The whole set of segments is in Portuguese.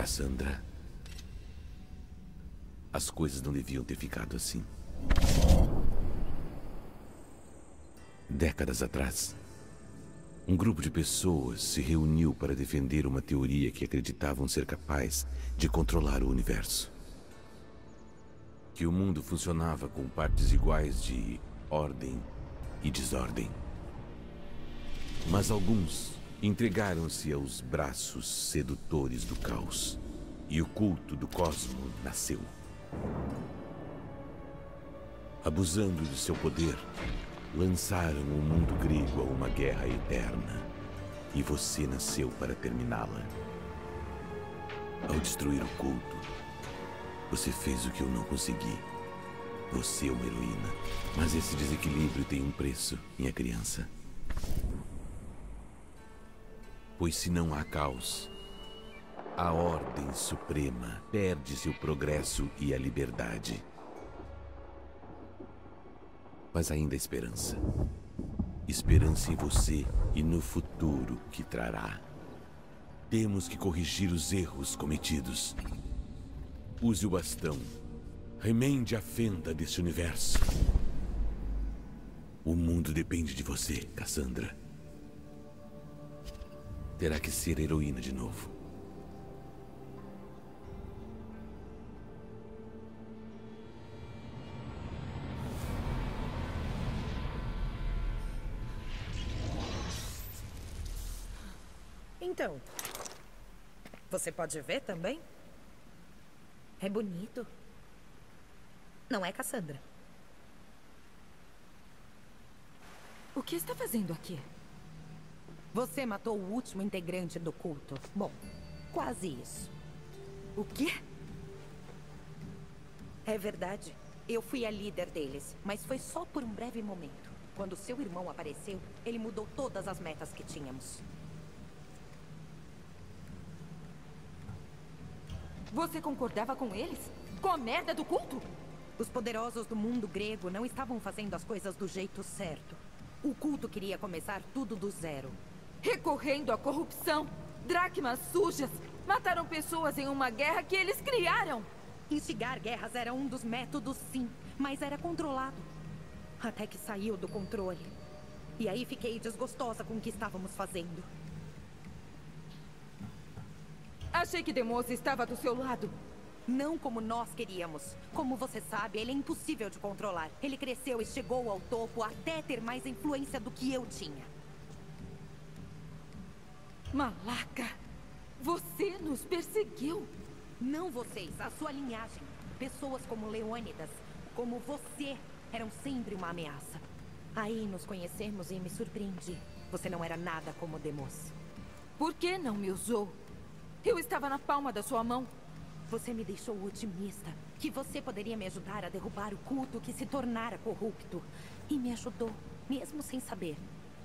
Cassandra, as coisas não deviam ter ficado assim. Décadas atrás, um grupo de pessoas se reuniu para defender uma teoria que acreditavam ser capaz de controlar o universo. Que o mundo funcionava com partes iguais de ordem e desordem. Mas alguns entregaram-se aos braços sedutores do caos, e o culto do cosmo nasceu. Abusando de seu poder, lançaram o mundo grego a uma guerra eterna, e você nasceu para terminá-la. Ao destruir o culto, você fez o que eu não consegui. Você é uma heroína, mas esse desequilíbrio tem um preço, minha criança. Pois se não há caos, a ordem suprema perde seu progresso e a liberdade. Mas ainda há esperança. Esperança em você e no futuro que trará. Temos que corrigir os erros cometidos. Use o bastão. Remende a fenda desse universo. O mundo depende de você, Cassandra. Terá que ser heroína de novo. Então, você pode ver também? É bonito. Não é, Cassandra? O que está fazendo aqui? Você matou o último integrante do culto. Bom, quase isso. O quê? É verdade. Eu fui a líder deles, mas foi só por um breve momento. Quando seu irmão apareceu, ele mudou todas as metas que tínhamos. Você concordava com eles? Com a merda do culto? Os poderosos do mundo grego não estavam fazendo as coisas do jeito certo. O culto queria começar tudo do zero. Recorrendo à corrupção, dracmas sujas, mataram pessoas em uma guerra que eles criaram. Instigar guerras era um dos métodos, sim, mas era controlado. Até que saiu do controle. E aí fiquei desgostosa com o que estávamos fazendo. Achei que Demos estava do seu lado. Não como nós queríamos. Como você sabe, ele é impossível de controlar. Ele cresceu e chegou ao topo até ter mais influência do que eu tinha. Malaca, você nos perseguiu. Não vocês, a sua linhagem. Pessoas como Leônidas, como você, eram sempre uma ameaça. Aí nos conhecemos e me surpreendi. Você não era nada como Demos. Por que não me usou? Eu estava na palma da sua mão. Você me deixou otimista. Que você poderia me ajudar a derrubar o culto que se tornara corrupto. E me ajudou, mesmo sem saber.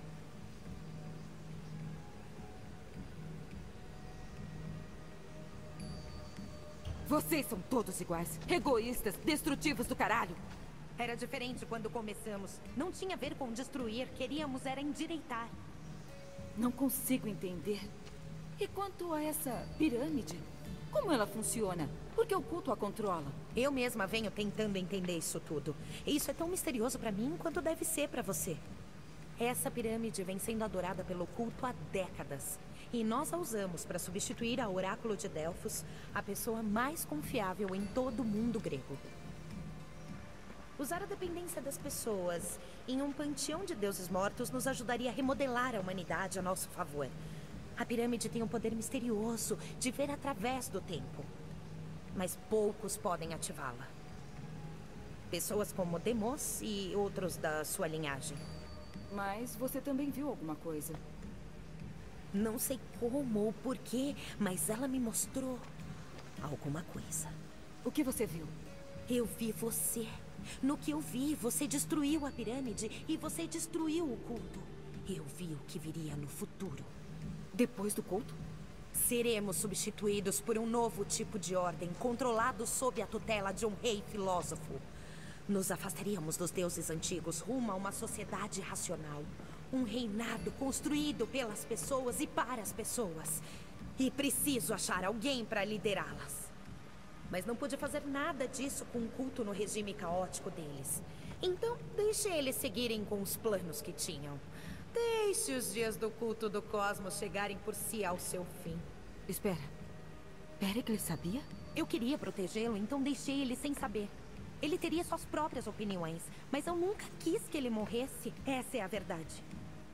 Vocês são todos iguais. Egoístas, destrutivos do caralho. Era diferente quando começamos. Não tinha a ver com destruir. Queríamos era endireitar. Não consigo entender. E quanto a essa pirâmide? Como ela funciona? Por que o culto a controla? Eu mesma venho tentando entender isso tudo. Isso é tão misterioso pra mim quanto deve ser pra você. Essa pirâmide vem sendo adorada pelo culto há décadas. E nós a usamos para substituir a Oráculo de Delfos, a pessoa mais confiável em todo o mundo grego. Usar a dependência das pessoas em um panteão de deuses mortos nos ajudaria a remodelar a humanidade a nosso favor. A pirâmide tem um poder misterioso de ver através do tempo. Mas poucos podem ativá-la. Pessoas como Demos e outros da sua linhagem. Mas você também viu alguma coisa. Não sei como ou porquê, mas ela me mostrou alguma coisa. O que você viu? Eu vi você. No que eu vi, você destruiu a pirâmide e você destruiu o culto. Eu vi o que viria no futuro. Depois do culto? Seremos substituídos por um novo tipo de ordem, controlado sob a tutela de um rei filósofo. Nos afastaríamos dos deuses antigos rumo a uma sociedade racional. Um reinado construído pelas pessoas e para as pessoas. E preciso achar alguém para liderá-las. Mas não pude fazer nada disso com o culto no regime caótico deles. Então, deixe eles seguirem com os planos que tinham. Deixe os dias do culto do cosmos chegarem por si ao seu fim. Espera. Pericles sabia? Eu queria protegê-lo, então deixei ele sem saber. Ele teria suas próprias opiniões, mas eu nunca quis que ele morresse. Essa é a verdade.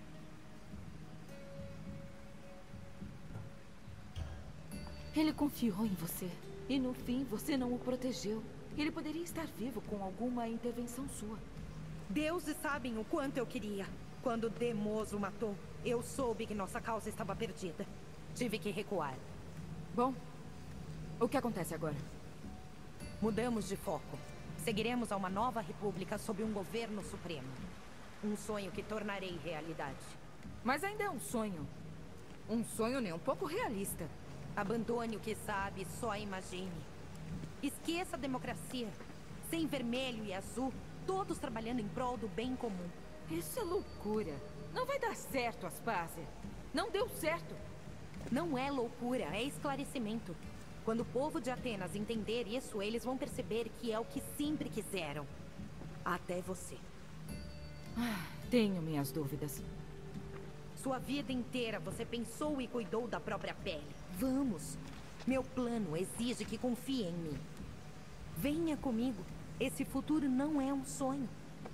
Ele confiou em você. E no fim, você não o protegeu. Ele poderia estar vivo com alguma intervenção sua. Deuses sabem o quanto eu queria. Quando Demos o matou, eu soube que nossa causa estava perdida. Tive que recuar. Bom, o que acontece agora? Mudamos de foco. Seguiremos a uma nova república sob um governo supremo. Um sonho que tornarei realidade. Mas ainda é um sonho. Um sonho nem um pouco realista. Abandone o que sabe, só imagine. Esqueça a democracia. Sem vermelho e azul, todos trabalhando em prol do bem comum. Isso é loucura. Não vai dar certo, Aspásia. Não deu certo. Não é loucura, é esclarecimento. Quando o povo de Atenas entender isso, eles vão perceber que é o que sempre quiseram. Até você. Tenho minhas dúvidas. Sua vida inteira você pensou e cuidou da própria pele. Vamos. Meu plano exige que confie em mim. Venha comigo. Esse futuro não é um sonho.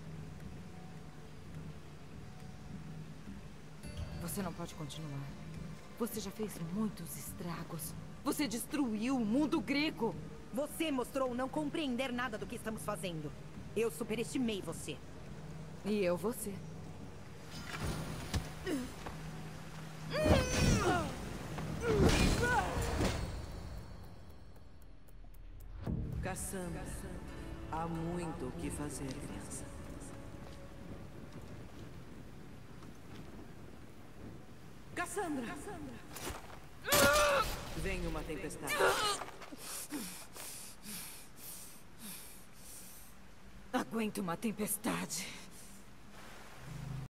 Você não pode continuar. Você já fez muitos estragos. Você destruiu o mundo grego. Você mostrou não compreender nada do que estamos fazendo. Eu superestimei você. E eu você. Cassandra, há muito o que fazer, criança. Cassandra! Vem uma tempestade. Aguento uma tempestade.